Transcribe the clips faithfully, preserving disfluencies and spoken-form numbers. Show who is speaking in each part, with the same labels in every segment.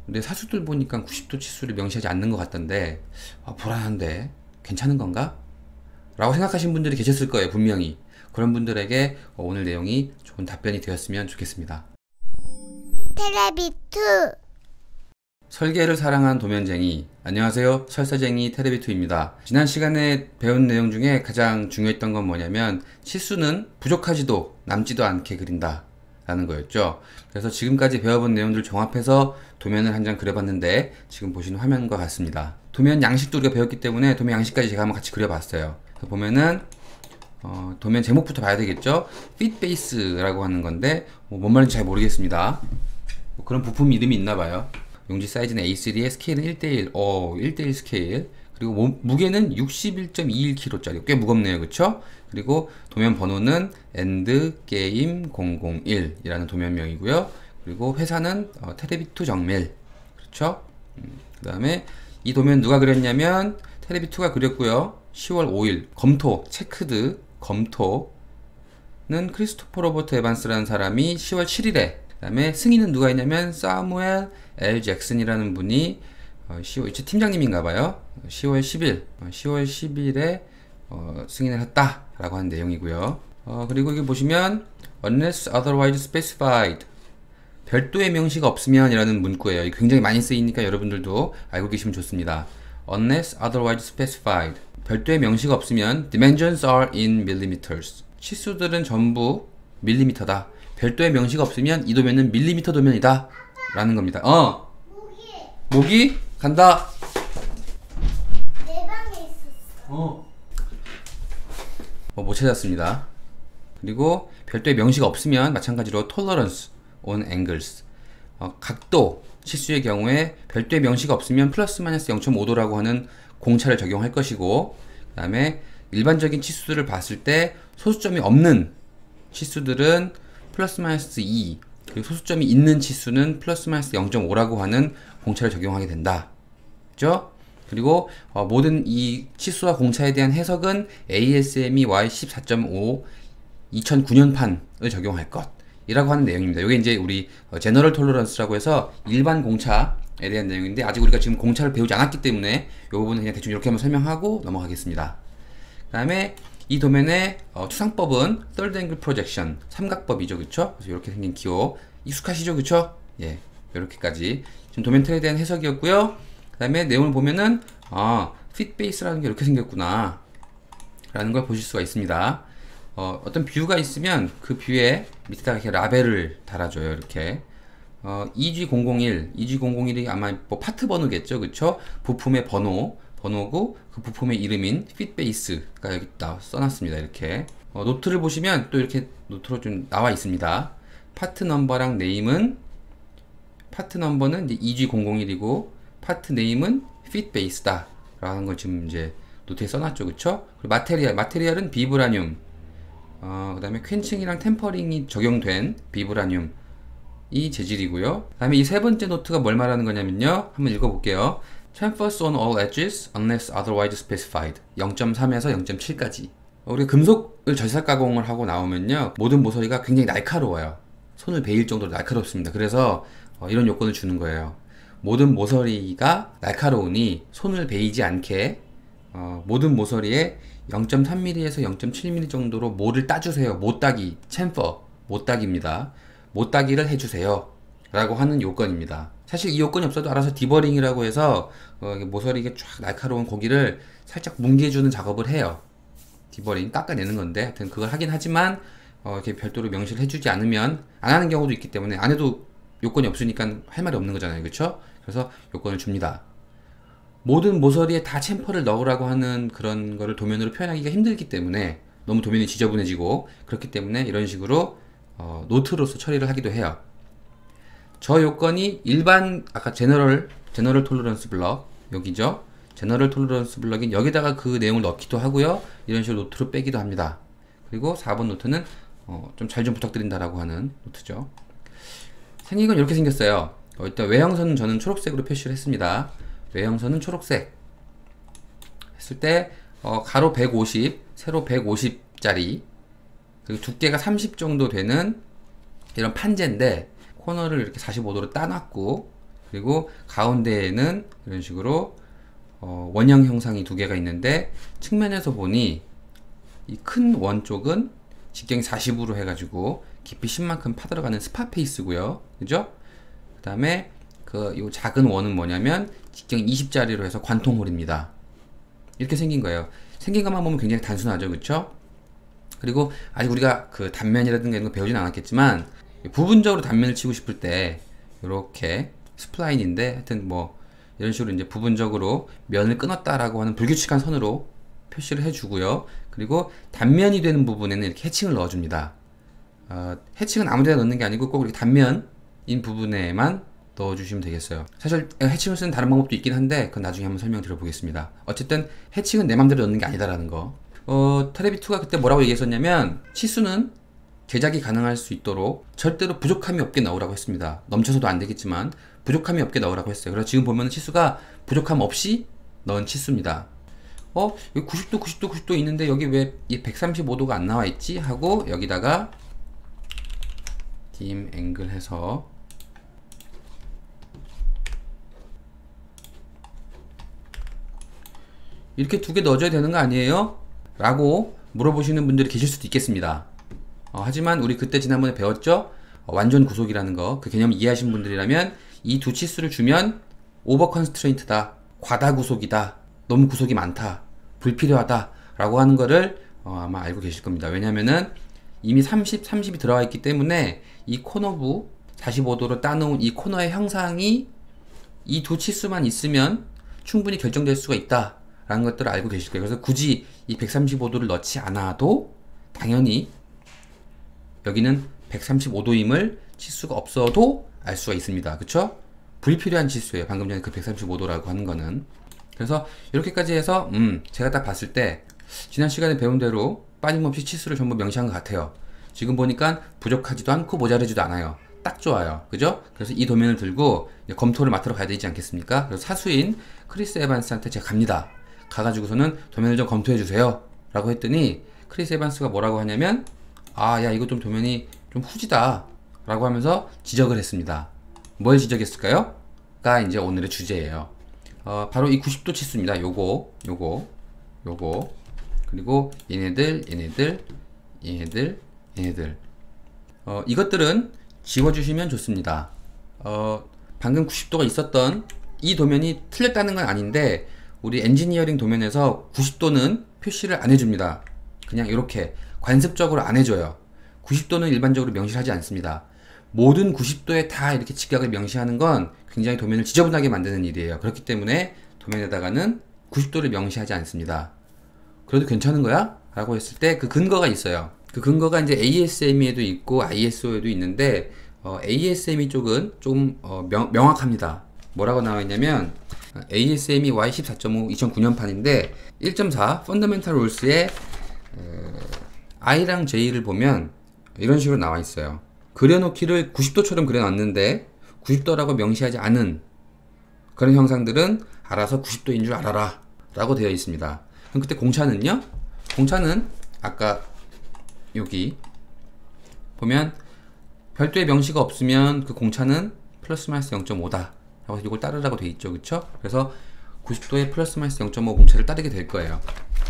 Speaker 1: 근데 사수들 보니까 구십 도 치수를 명시하지 않는 것 같던데 아, 불안한데 괜찮은 건가? 라고 생각하신 분들이 계셨을 거예요, 분명히. 그런 분들에게 오늘 내용이 좋은 답변이 되었으면 좋겠습니다.
Speaker 2: 테레비투
Speaker 1: 설계를 사랑한 도면쟁이, 안녕하세요, 설사쟁이 테레비투입니다. 지난 시간에 배운 내용 중에 가장 중요했던 건 뭐냐면 치수는 부족하지도 남지도 않게 그린다 라는 거였죠. 그래서 지금까지 배워본 내용들을 종합해서 도면을 한 장 그려봤는데 지금 보시는 화면과 같습니다. 도면 양식도 우리가 배웠기 때문에 도면 양식까지 제가 한번 같이 그려봤어요. 그래서 보면은 어, 도면 제목부터 봐야 되겠죠. Fit Base라고 하는 건데 뭐 뭔 말인지 잘 모르겠습니다. 뭐 그런 부품 이름이 있나봐요. 용지 사이즈는 에이 쓰리에 스케일은 일 대 일, 어, 일 대 일 스케일. 그리고 모, 무게는 육십일 점 이일 킬로그램짜리 꽤 무겁네요, 그쵸? 그리고 도면 번호는 엔드게임 공공일 이라는 도면명이고요. 그리고 회사는 어, 테레비투 정밀, 그렇죠? 음, 그 다음에 이 도면 누가 그렸냐면 테레비투가 그렸고요. 시월 오일 검토, 체크드 검토는 크리스토퍼 로버트 에반스라는 사람이 시월 칠일에, 그 다음에 승인은 누가 있냐면 사무엘 엘 잭슨이라는 분이 어, 시월, 팀장님인가봐요. 시월 십일, 어, 시월 십일에 어, 승인을 했다 라고 하는 내용이고요. 어, 그리고 여기 보시면 unless otherwise specified, 별도의 명시가 없으면 이라는 문구예요. 이거 굉장히 많이 쓰이니까 여러분들도 알고 계시면 좋습니다. unless otherwise specified, 별도의 명시가 없으면 dimensions are in millimeters, 치수들은 전부 밀리미터다. 별도의 명시가 없으면 이 도면은 밀리미터 도면이다 라는 겁니다. 어! 모기! 모기? 간다!
Speaker 2: 내 방에 있었어.
Speaker 1: 어. 어, 못 찾았습니다. 그리고 별도의 명시가 없으면 마찬가지로 tolerance on angles, 어, 각도, 치수의 경우에 별도의 명시가 없으면 플러스 마이너스 영 점 오 도라고 하는 공차를 적용할 것이고, 그 다음에 일반적인 치수들을 봤을 때 소수점이 없는 치수들은 플러스 마이너스 이, 그리고 소수점이 있는 치수는 플러스 마이너스 영 점 오라고 하는 공차를 적용하게 된다. 그죠? 그리고 어, 모든 이 치수와 공차에 대한 해석은 에이에스엠이 와이 십사 점 오 이천구 년판을 적용할 것 이라고 하는 내용입니다. 이게 이제 우리 제너럴 톨러런스라고 해서 일반 공차에 대한 내용인데, 아직 우리가 지금 공차를 배우지 않았기 때문에 이 부분은 그냥 대충 이렇게 한번 설명하고 넘어가겠습니다. 그 다음에 이 도면의 어, 추상법은 Third Angle Projection, 삼각법이죠, 그쵸? 그래서 이렇게 생긴 기호 익숙하시죠, 그쵸? 예, 이렇게까지 지금 도면 틀에 대한 해석이었고요. 그 다음에 내용을 보면은 아, Fit Base라는 게 이렇게 생겼구나 라는 걸 보실 수가 있습니다. 어, 어떤 뷰가 있으면 그 뷰에 밑에다가 이렇게 라벨을 달아줘요. 이렇게 어, 이지 공공일, 이지 공공일이 아마 뭐 파트 번호겠죠, 그쵸? 부품의 번호, 번호고 그 부품의 이름인 Fit Base가 여기 나, 써놨습니다. 이렇게 어, 노트를 보시면 또 이렇게 노트로 좀 나와 있습니다. 파트 넘버랑 네임은, 파트 넘버는 이제 이지 공공일이고 파트 네임은 Fit Base다 라는 걸 지금 이제 노트에 써놨죠, 그쵸? 그리고 마테리얼, 마테리얼은 비브라늄, 어, 그 다음에 퀸칭이랑 템퍼링이 적용된 비브라늄 이 재질이고요. 그 다음에 이 세 번째 노트가 뭘 말하는 거냐면요, 한번 읽어볼게요. chamfers on all edges unless otherwise specified, 영 점 삼에서 영 점 칠까지. 우리가 금속을 절삭 가공을 하고 나오면요, 모든 모서리가 굉장히 날카로워요. 손을 베일 정도로 날카롭습니다. 그래서 어, 이런 요건을 주는 거예요. 모든 모서리가 날카로우니 손을 베이지 않게 어, 모든 모서리에 영 점 삼 밀리미터에서 영 점 칠 밀리미터 정도로 모를 따주세요. 못따기, 챔퍼, 못따기입니다. 못따기를 해주세요 라고 하는 요건입니다. 사실 이 요건이 없어도 알아서 디버링이라고 해서 어, 모서리가 쫙 날카로운 고기를 살짝 뭉개주는 작업을 해요. 디버링, 깎아내는 건데 하여튼 그걸 하긴 하지만 어, 이렇게 별도로 명시를 해주지 않으면 안 하는 경우도 있기 때문에, 안 해도 요건이 없으니까 할 말이 없는 거잖아요, 그쵸? 그래서 요건을 줍니다. 모든 모서리에 다 챔퍼를 넣으라고 하는 그런 거를 도면으로 표현하기가 힘들기 때문에, 너무 도면이 지저분해지고 그렇기 때문에 이런 식으로 어, 노트로서 처리를 하기도 해요. 저 요건이 일반 아까 제너럴 제너럴 톨러런스 블럭 여기죠. 제너럴 톨러런스 블럭인 여기다가 그 내용을 넣기도 하고요. 이런 식으로 노트로 빼기도 합니다. 그리고 사 번 노트는 어, 좀 잘 좀 부탁드린다라고 하는 노트죠. 생긴 건 이렇게 생겼어요. 어, 일단 외형선은 저는 초록색으로 표시를 했습니다. 외형선은 초록색 했을 때 어, 가로 백오십, 세로 백오십짜리, 그리고 두께가 삼십 정도 되는 이런 판재인데 코너를 이렇게 사십오 도로 따놨고, 그리고 가운데에는 이런 식으로 어, 원형 형상이 두 개가 있는데 측면에서 보니 이 큰 원 쪽은 직경이 사십으로 해가지고 깊이 십만큼 파들어가는 스파 페이스고요. 그죠? 그 다음에 그 요 작은 원은 뭐냐면 직경 이십짜리로 해서 관통홀입니다. 이렇게 생긴 거예요. 생긴 것만 보면 굉장히 단순하죠. 그쵸? 그리고 아직 우리가 그 단면이라든가 이런 거 배우진 않았겠지만 부분적으로 단면을 치고 싶을 때 이렇게 스플라인인데 하여튼 뭐 이런 식으로 이제 부분적으로 면을 끊었다라고 하는 불규칙한 선으로 표시를 해주고요. 그리고 단면이 되는 부분에는 이렇게 해칭을 넣어줍니다. 어, 해칭은 아무데나 넣는 게 아니고 꼭 이렇게 단면인 부분에만 넣어주시면 되겠어요. 사실 해칭을 쓰는 다른 방법도 있긴 한데 그건 나중에 한번 설명드려 보겠습니다. 어쨌든 해칭은 내 맘대로 넣는 게 아니다라는 거. 어, 테레비투가 그때 뭐라고 얘기했었냐면 치수는 제작이 가능할 수 있도록 절대로 부족함이 없게 넣으라고 했습니다. 넘쳐서도 안 되겠지만 부족함이 없게 넣으라고 했어요. 그래서 지금 보면 치수가 부족함 없이 넣은 치수입니다. 어? 여기 구십 도, 구십 도, 구십 도 있는데 여기 왜 이 백삼십오 도가 안 나와 있지? 하고 여기다가 dim 앵글 해서 이렇게 두 개 넣어줘야 되는 거 아니에요? 라고 물어보시는 분들이 계실 수도 있겠습니다. 어, 하지만 우리 그때 지난번에 배웠죠? 어, 완전 구속이라는 거. 그 개념 이해하신 분들이라면 이 두 치수를 주면 오버 컨스트레인트다, 과다 구속이다, 너무 구속이 많다, 불필요하다 라고 하는 거를 어, 아마 알고 계실 겁니다. 왜냐면은 이미 삼십, 삼십이 들어가 있기 때문에 이 코너부 사십오 도로 따놓은 이 코너의 형상이 이 두 치수만 있으면 충분히 결정될 수가 있다 라는 것들을 알고 계실 거예요. 그래서 굳이 이 백삼십오 도를 넣지 않아도 당연히 여기는 백삼십오 도임을 치수가 없어도 알 수가 있습니다. 그쵸? 불필요한 치수예요. 방금 전에 그 백삼십오 도라고 하는 거는. 그래서 이렇게까지 해서 음 제가 딱 봤을 때 지난 시간에 배운 대로 빠짐없이 치수를 전부 명시한 것 같아요. 지금 보니까 부족하지도 않고 모자르지도 않아요. 딱 좋아요. 그죠? 그래서 이 도면을 들고 이제 검토를 맡으러 가야 되지 않겠습니까? 그래서 사수인 크리스 에반스한테 제가 갑니다. 가가지고서는 도면을 좀 검토해 주세요 라고 했더니 크리스 에반스가 뭐라고 하냐면 아 야 이거 좀 도면이 좀 후지다 라고 하면서 지적을 했습니다. 뭘 지적했을까요? 가 이제 오늘의 주제예요. 어, 바로 이 구십 도 치수입니다. 요거 요거 요거 그리고 얘네들 얘네들 얘네들 얘네들 어, 이것들은 지워주시면 좋습니다. 어, 방금 구십 도가 있었던 이 도면이 틀렸다는 건 아닌데 우리 엔지니어링 도면에서 구십 도는 표시를 안 해줍니다. 그냥 이렇게 관습적으로 안 해줘요. 구십 도는 일반적으로 명시하지 않습니다. 모든 구십 도에 다 이렇게 직각을 명시하는 건 굉장히 도면을 지저분하게 만드는 일이에요. 그렇기 때문에 도면에다가는 구십 도를 명시하지 않습니다. 그래도 괜찮은 거야? 라고 했을 때 그 근거가 있어요. 그 근거가 이제 에이에스엠이에도 있고 아이에스오에도 있는데 어, 에이에스엠이 쪽은 좀 어, 명, 명확합니다. 뭐라고 나와 있냐면 에이에스엠이 와이 십사 점 오 이천구 년판인데 일 점 사 펀더멘탈 룰스의 어, I랑 J를 보면 이런 식으로 나와 있어요. 그려놓기를 구십 도처럼 그려놨는데 구십 도라고 명시하지 않은 그런 형상들은 알아서 구십 도인 줄 알아라 라고 되어 있습니다. 그럼 그때 공차는요? 공차는 아까 여기 보면 별도의 명시가 없으면 그 공차는 플러스 마이너스 영 점 오다 라고 해서 이걸 따르라고 되어 있죠. 그쵸? 그래서 구십 도에 플러스 마이너스 영 점 오 공차를 따르게 될 거예요.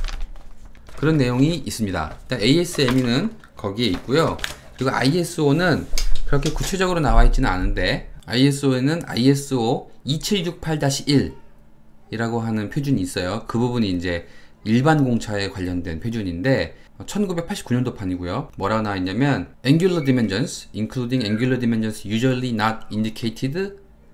Speaker 1: 그런 내용이 있습니다. 일단 에이에스엠이는 거기에 있고요. 그리고 아이에스오는 그렇게 구체적으로 나와 있지는 않은데 아이에스오에는 아이에스오 이칠육팔 일 이라고 하는 표준이 있어요. 그 부분이 이제 일반 공차에 관련된 표준인데 천구백팔십구 년도판이고요. 뭐라고 나와 있냐면 Angular dimensions, including angular dimensions usually not indicated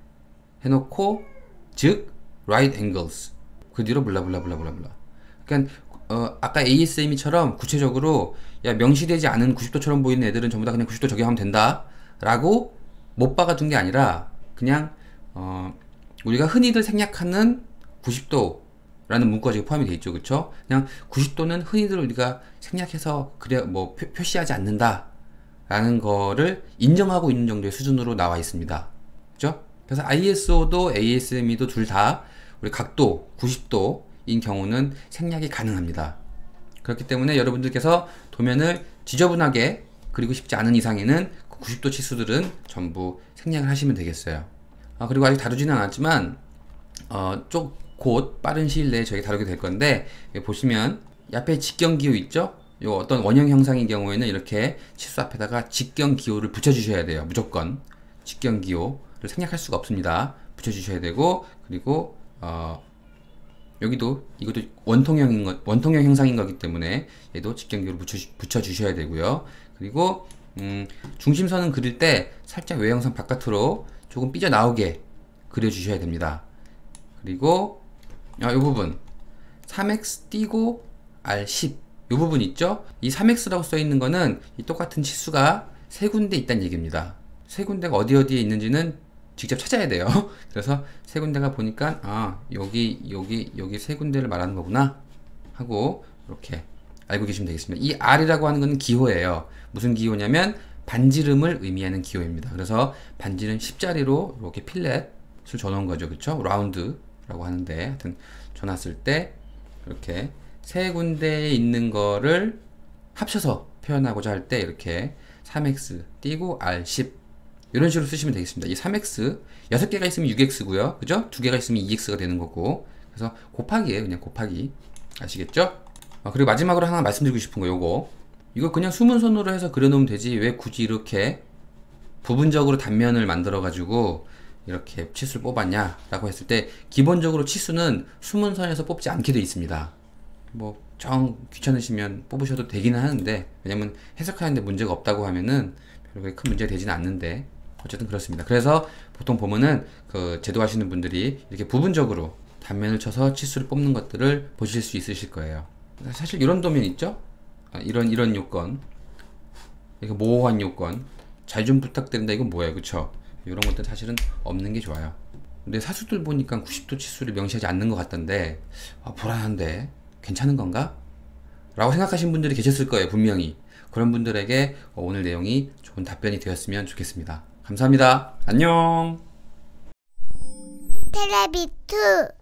Speaker 1: 해놓고 즉 right angles 그 뒤로 블라블라블라블라블라. 그러니까 어, 아까 에이에스엠이처럼 구체적으로 야 명시되지 않은 구십 도처럼 보이는 애들은 전부 다 그냥 구십 도 적용하면 된다 라고 못 박아둔 게 아니라 그냥 어, 우리가 흔히들 생략하는 구십 도라는 문구가 지금 포함이 되어 있죠. 그쵸? 그냥 구십 도는 흔히들 우리가 생략해서 그래 뭐 표, 표시하지 않는다 라는 거를 인정하고 있는 정도의 수준으로 나와 있습니다. 그죠? 그래서 아이에스오도 에이에스엠이도 둘 다 우리 각도 구십 도인 경우는 생략이 가능합니다. 그렇기 때문에 여러분들께서 도면을 지저분하게 그리고 싶지 않은 이상에는 구십 도 치수들은 전부 생략을 하시면 되겠어요. 아, 그리고 아직 다루지는 않았지만 어, 쪽 곧 빠른 시일 내에 저희 다루게 될 건데, 여기 보시면 이 앞에 직경기호 있죠? 요 어떤 원형 형상인 경우에는 이렇게 치수 앞에다가 직경기호를 붙여주셔야 돼요. 무조건 직경기호를 생략할 수가 없습니다. 붙여주셔야 되고, 그리고 어, 여기도 이것도 원통형인 거, 원통형 형상인 거기 때문에 얘도 직경기호를 붙여, 붙여주셔야 되고요. 그리고 음, 중심선은 그릴 때 살짝 외형상 바깥으로 조금 삐져나오게 그려주셔야 됩니다. 그리고 아, 이 부분 삼 엑스 띄고 알 십, 이 부분 있죠? 이 삼 엑스라고 써 있는 거는 이 똑같은 치수가 세 군데 있다는 얘기입니다. 세 군데가 어디 어디에 있는지는 직접 찾아야 돼요. 그래서 세 군데가 보니까 아, 여기 여기 여기 세 군데를 말하는 거구나 하고 이렇게 알고 계시면 되겠습니다. 이 R이라고 하는 거는 기호예요. 무슨 기호냐면 반지름을 의미하는 기호입니다. 그래서 반지름 십자리로 이렇게 필렛을 줘놓은 거죠. 그쵸? 라운드라고 하는데, 하여튼 줘놨을 때 이렇게 세 군데에 있는 거를 합쳐서 표현하고자 할 때 이렇게 삼 엑스 띄고 알 십 이런 식으로 쓰시면 되겠습니다. 이 삼 엑스 여섯 개가 있으면 육 엑스고요. 그죠? 두 개가 있으면 이 엑스가 되는 거고, 그래서 곱하기예요. 그냥 곱하기. 아시겠죠? 아, 그리고 마지막으로 하나 말씀드리고 싶은 거, 요거 이거 그냥 수문선으로 해서 그려놓으면 되지 왜 굳이 이렇게 부분적으로 단면을 만들어 가지고 이렇게 치수를 뽑았냐 라고 했을 때, 기본적으로 치수는 수문선에서 뽑지 않게 되어 있습니다. 뭐 정 귀찮으시면 뽑으셔도 되기는 하는데, 왜냐면 해석하는데 문제가 없다고 하면은 별로 큰 문제가 되지는 않는데, 어쨌든 그렇습니다. 그래서 보통 보면은 그 제도하시는 분들이 이렇게 부분적으로 단면을 쳐서 치수를 뽑는 것들을 보실 수 있으실 거예요. 사실 이런 도면 있죠? 아, 이런 이런 요건, 이거 모호한 요건 잘 좀 부탁드린다, 이건 뭐예요? 그쵸? 이런 것들 사실은 없는 게 좋아요. 근데 사수들 보니까 구십 도 치수를 명시하지 않는 것 같던데, 아, 불안한데 괜찮은 건가? 라고 생각하신 분들이 계셨을 거예요, 분명히. 그런 분들에게 오늘 내용이 좋은 답변이 되었으면 좋겠습니다. 감사합니다. 안녕.
Speaker 2: 텔레비투